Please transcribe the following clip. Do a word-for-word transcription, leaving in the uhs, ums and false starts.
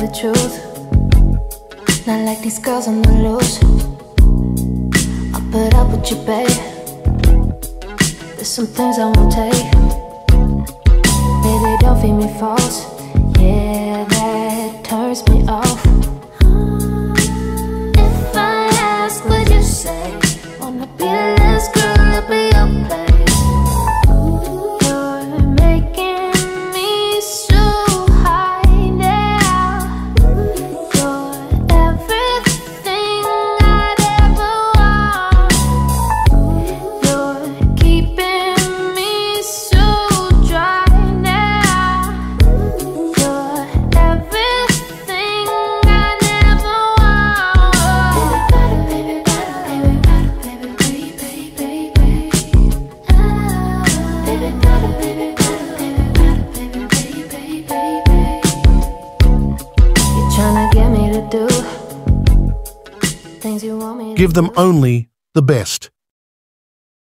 the truth. Not like these girls on the loose. I'll put up with you, babe. There's some things I won't take. Baby, don't feed me false. Yeah, that turns me off. If I ask, would you say, wanna be the last girl to be your place? Give them only the best.